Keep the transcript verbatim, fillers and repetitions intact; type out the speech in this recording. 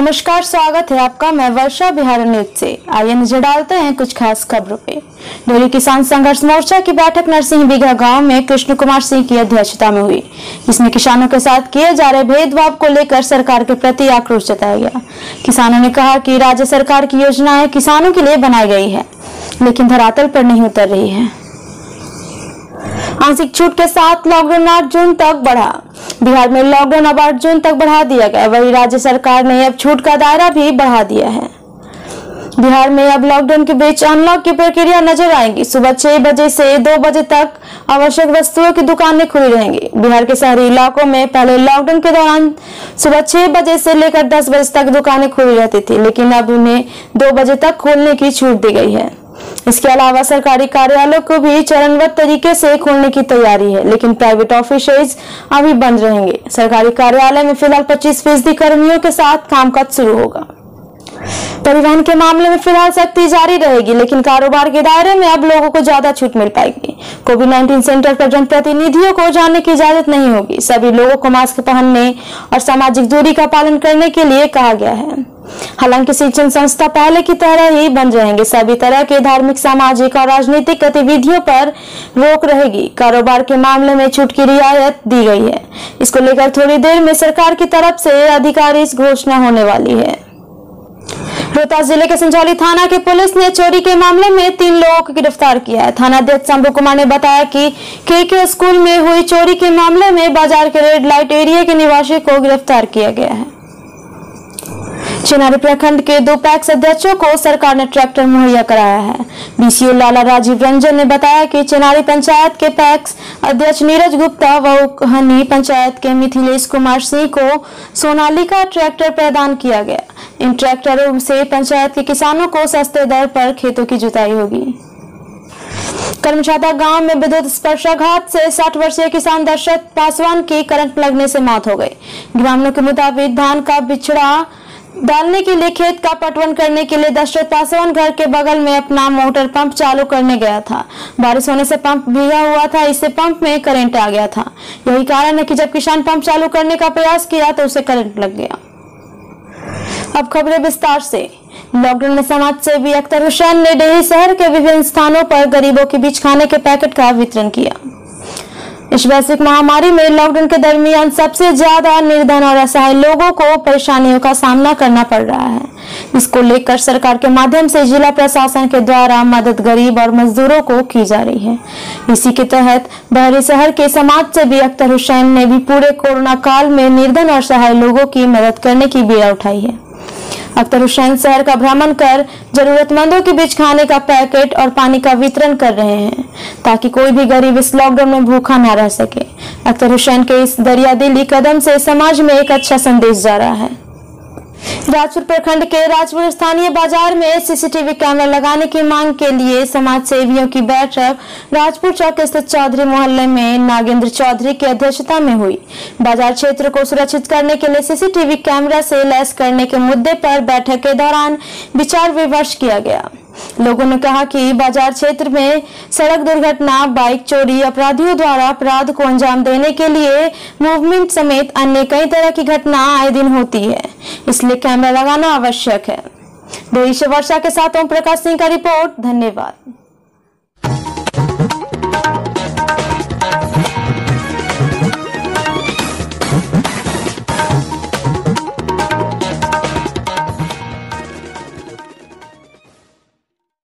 नमस्कार, स्वागत है आपका। मैं वर्षा, बिहार न्यूज से। आइए नजर डालते हैं कुछ खास खबरों पे। डेयरी किसान संघर्ष मोर्चा की बैठक नरसिंह बीघा गांव में कृष्ण कुमार सिंह की अध्यक्षता में हुई, जिसमें किसानों के साथ किए जा रहे भेदभाव को लेकर सरकार के प्रति आक्रोश जताया गया। किसानों ने कहा कि राज्य सरकार की योजनाएं किसानों के लिए बनाई गई है, लेकिन धरातल पर नहीं उतर रही है। आंशिक छूट के साथ लॉकडाउन आठ जून तक बढ़ा। बिहार में लॉकडाउन अब आठ जून तक बढ़ा दिया गया। वहीं राज्य सरकार ने अब छूट का दायरा भी बढ़ा दिया है। बिहार में अब लॉकडाउन के बीच अनलॉक की प्रक्रिया नजर आएगी। सुबह छह बजे से दो बजे तक आवश्यक वस्तुओं की दुकानें खुली रहेंगी। बिहार के शहरी इलाकों में पहले लॉकडाउन के दौरान सुबह छह बजे से लेकर दस बजे तक दुकानें खुली रहती थी, लेकिन अब उन्हें दो बजे तक खोलने की छूट दी गई है। इसके अलावा सरकारी कार्यालयों को भी चरणबद्ध तरीके से खोलने की तैयारी है, लेकिन प्राइवेट ऑफिसेज अभी बंद रहेंगे। सरकारी कार्यालय में फिलहाल पच्चीस फीसदी कर्मियों के साथ कामकाज शुरू होगा। परिवहन के मामले में फिलहाल सख्ती जारी रहेगी, लेकिन कारोबार के दायरे में अब लोगों को ज्यादा छूट मिल पाएगी। कोविड नाइन्टीन सेंटर पर जनप्रतिनिधियों को जाने की इजाजत नहीं होगी। सभी लोगों को मास्क पहनने और सामाजिक दूरी का पालन करने के लिए कहा गया है। हालांकि शिक्षण संस्था पहले की तरह ही बंद रहेंगे। सभी तरह के धार्मिक, सामाजिक और राजनीतिक गतिविधियों पर रोक रहेगी। कारोबार के मामले में छूट की रियायत दी गई है। इसको लेकर थोड़ी देर में सरकार की तरफ से आधिकारिक घोषणा होने वाली है। रोहतास जिले के संचौली थाना की पुलिस ने चोरी के मामले में तीन लोगों को गिरफ्तार किया है। थाना अध्यक्ष शंभू कुमार ने बताया कि के के स्कूल में हुई चोरी के मामले में बाजार के रेड लाइट एरिया के निवासी को गिरफ्तार किया गया है। चिनारी प्रखंड के दो पैक्स अध्यक्षों को सरकार ने ट्रैक्टर मुहैया कराया है। बीसीओ लाला राजीव रंजन ने बताया कि चिनारी पंचायत के पैक्स अध्यक्ष नीरज गुप्ता व उकहनी पंचायत के मिथिलेश कुमार सिंह को सोनालिका ट्रैक्टर प्रदान किया गया। इन ट्रैक्टरों से पंचायत के किसानों को सस्ते दर पर खेतों की जुताई होगी। कर्मछाता गांव में विद्युत स्पर्शाघात से साठ वर्षीय किसान दशरथ पासवान की करंट लगने से मौत हो गई। ग्रामीणों के मुताबिक धान का बिछड़ा डालने के लिए खेत का पटवन करने के लिए दशरथ पासवान घर के बगल में अपना मोटर पंप चालू करने गया था। बारिश होने से पंप भीगा हुआ था, इससे पंप में करंट आ गया था। यही कारण है कि जब किसान पंप चालू करने का प्रयास किया तो उसे करंट लग गया। अब खबरें विस्तार से। लॉकडाउन में समाज सेवी अख्तर हुसैन ने डेहरी शहर के विभिन्न स्थानों पर गरीबों के बीच खाने के पैकेट का वितरण किया। इस वैश्विक महामारी में लॉकडाउन के दरमियान सबसे ज्यादा निर्धन और असहाय लोगों को परेशानियों का सामना करना पड़ रहा है। इसको लेकर सरकार के माध्यम से जिला प्रशासन के द्वारा मदद गरीब और मजदूरों को की जा रही है। इसी के तहत डेहरी शहर के समाज सेवी अख्तर हुसैन ने भी पूरे कोरोना काल में निर्धन और असहाय लोगों की मदद करने की बीड़ा उठाई है। अख्तर हुसैन शहर का भ्रमण कर जरूरतमंदों के बीच खाने का पैकेट और पानी का वितरण कर रहे हैं, ताकि कोई भी गरीब इस लॉकडाउन में भूखा न रह सके। अख्तर हुसैन के इस दरियादिली कदम से समाज में एक अच्छा संदेश जा रहा है। राजपुर प्रखंड के राजपुर स्थानीय बाजार में सीसीटीवी कैमरा लगाने की मांग के लिए समाज सेवियों की बैठक राजपुर चौक स्थित चौधरी मोहल्ले में नागेंद्र चौधरी की अध्यक्षता में हुई। बाजार क्षेत्र को सुरक्षित करने के लिए सीसीटीवी कैमरा से लैस करने के मुद्दे पर बैठक के दौरान विचार विमर्श किया गया। लोगों ने कहा कि बाजार क्षेत्र में सड़क दुर्घटना, बाइक चोरी, अपराधियों द्वारा अपराध को अंजाम देने के लिए मूवमेंट समेत अन्य कई तरह की घटना आए दिन होती है, इसलिए कैमरा लगाना आवश्यक है। डेहरी से वर्षा के साथ ओम प्रकाश सिंह का रिपोर्ट। धन्यवाद।